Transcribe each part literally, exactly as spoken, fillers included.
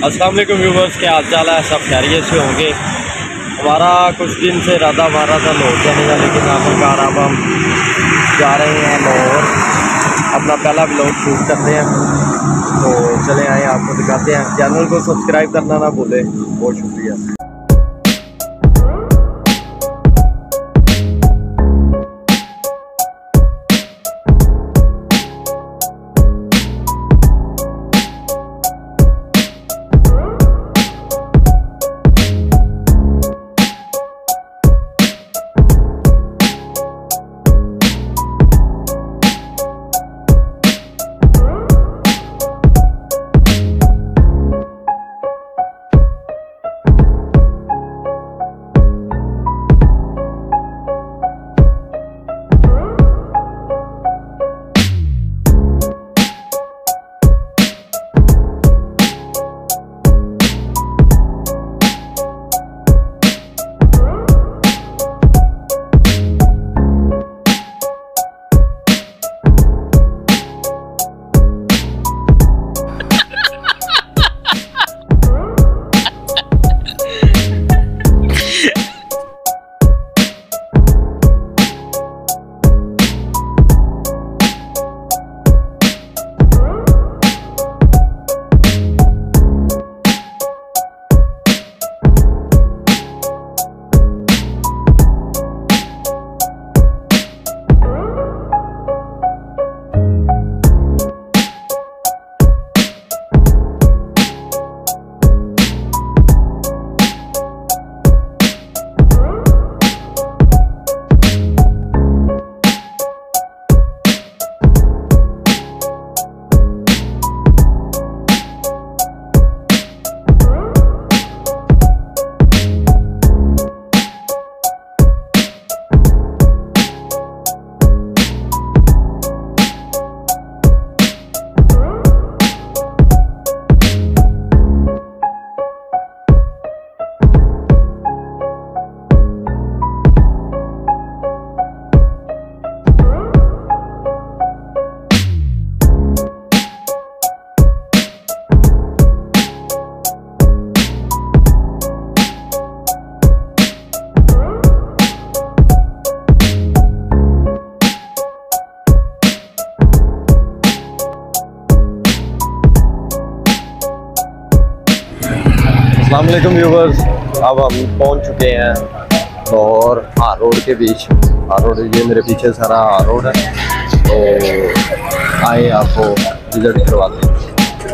अस्सलाम वालेकुम व्यूवर्स, क्या हाल चाल है? सब खैरियत से होंगे। हमारा कुछ दिन से इरादा हमारा था लाहौर जाने का, लेकिन आखिरकार अब हम जा रहे हैं लाहौर। अपना पहला ब्लॉग शूट करते हैं, तो चले आए आपको दिखाते हैं। चैनल को सब्सक्राइब करना ना भूलें। बहुत शुक्रिया। अस्सलाम वालेकुम व्यूवर्स, अब हम पहुंच चुके हैं लाहौर हार रोड के बीच। हार रोड, ये मेरे पीछे सारा हार रोड है, तो आए आपको विजिट करवाते हैं।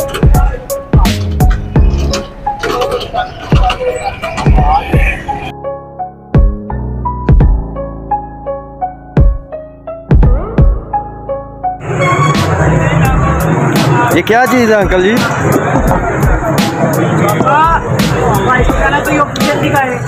ये क्या चीज़ है अंकल जी? तो ये जल्दी का है।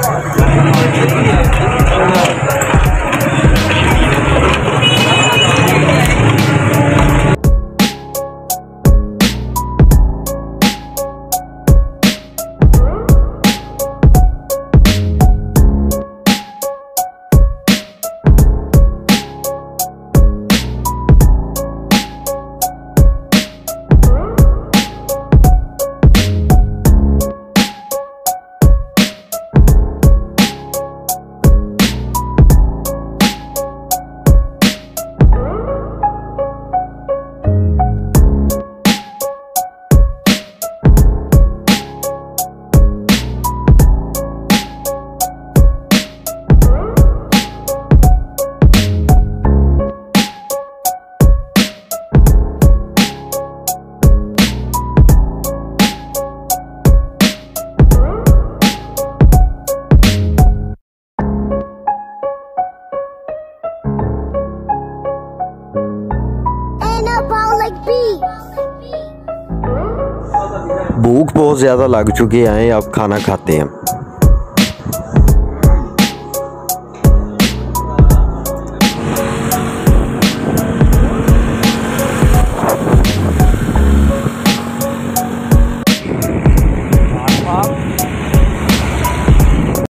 भूख बहुत ज़्यादा लग चुकी है, अब खाना खाते हैं।